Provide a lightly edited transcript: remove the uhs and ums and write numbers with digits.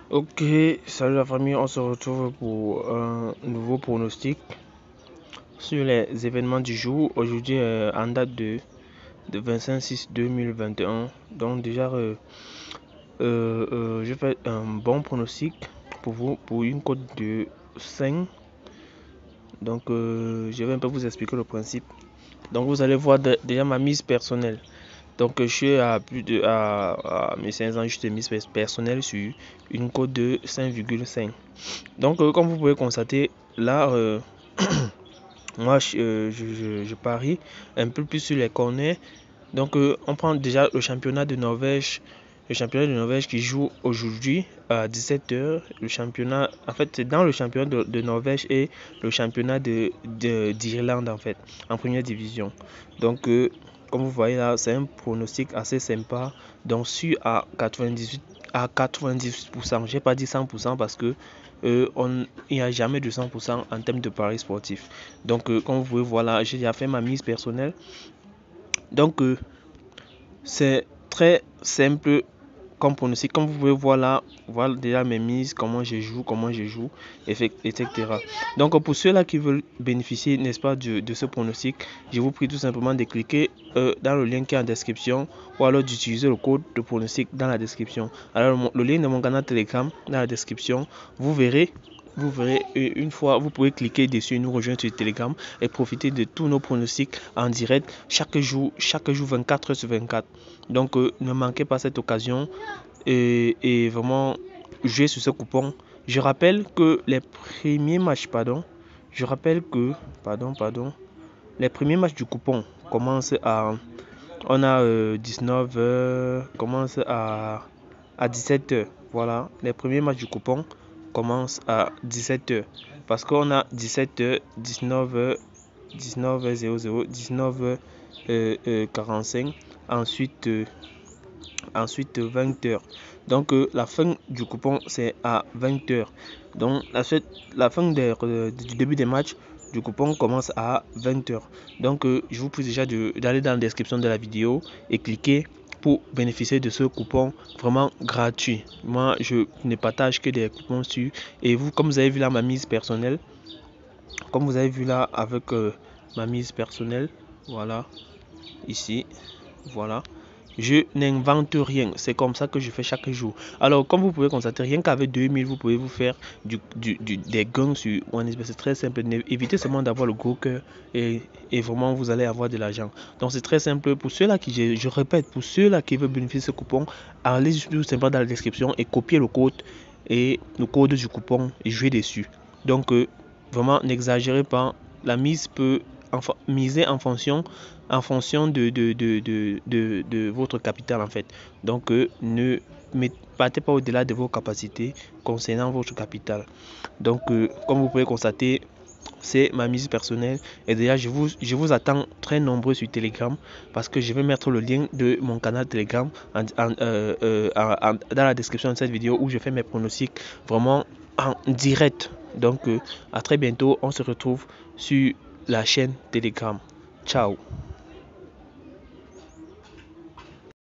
Ok, salut la famille, on se retrouve pour un nouveau pronostic sur les événements du jour. Aujourd'hui, en date de 25/6/2021. Donc déjà, je fais un bon pronostic pour vous, pour une cote de 5. Donc je vais un peu vous expliquer le principe. Donc vous allez voir déjà ma mise personnelle. Donc je suis à plus de à mes 5 ans, juste mise personnelle sur une cote de 5,5. Donc comme vous pouvez constater, là, moi je parie un peu plus sur les corners. Donc on prend déjà le championnat de Norvège. Le championnat de Norvège qui joue aujourd'hui à 17h. Le championnat, en fait, c'est dans le championnat de Norvège et le championnat d'Irlande, en fait, en première division. Donc, comme vous voyez là, c'est un pronostic assez sympa. Donc, sur à 98%. Je n'ai pas dit 100% parce que il n'y a jamais de 100% en termes de paris sportifs. Donc, comme vous pouvez voir là, j'ai déjà fait ma mise personnelle. Donc, c'est très simple comme pronostic. Comme vous pouvez voir là, voilà déjà mes mises, comment je joue, etc. Donc pour ceux-là qui veulent bénéficier, n'est-ce pas, de ce pronostic, je vous prie tout simplement de cliquer dans le lien qui est en description ou alors d'utiliser le code de pronostic dans la description. Alors le lien de mon canal Telegram dans la description, vous verrez. Une fois, vous pouvez cliquer dessus, nous rejoindre sur Telegram et profiter de tous nos pronostics en direct chaque jour 24h/24. Donc ne manquez pas cette occasion et vraiment jouer sur ce coupon. Je rappelle que les premiers matchs, les premiers matchs du coupon commencent on a 19h, commence à 17h. Voilà, les premiers matchs du coupon commencent à 17h. Parce qu'on a 17h, 19h, 19h00, 19h45, ensuite 20h. Donc la fin du coupon c'est à 20h. Donc la fin du début des matchs du coupon commence à 20h. Donc je vous prie déjà d'aller dans la description de la vidéo et cliquer pour bénéficier de ce coupon vraiment gratuit. Moi je ne partage que des coupons sur, et vous, comme vous avez vu là ma mise personnelle, comme vous avez vu là avec ma mise personnelle, voilà, ici, voilà. Je n'invente rien, c'est comme ça que je fais chaque jour. Alors, comme vous pouvez constater, rien qu'avec 2000, vous pouvez vous faire des gains sur OneXBet. C'est très simple. Évitez seulement d'avoir le gros cœur et vraiment vous allez avoir de l'argent. Donc, c'est très simple. Pour ceux-là qui, je répète, pour ceux-là qui veulent bénéficier de ce coupon, allez tout simplement dans la description et copiez le code du coupon et jouez dessus. Donc, vraiment, n'exagérez pas. La mise peut miser en fonction de votre capital en fait. Donc ne partez pas au-delà de vos capacités concernant votre capital. Donc comme vous pouvez constater, c'est ma mise personnelle et déjà je vous attends très nombreux sur Telegram parce que je vais mettre le lien de mon canal Telegram dans la description de cette vidéo où je fais mes pronostics vraiment en direct. Donc à très bientôt, on se retrouve sur la chaîne Telegram. Ciao.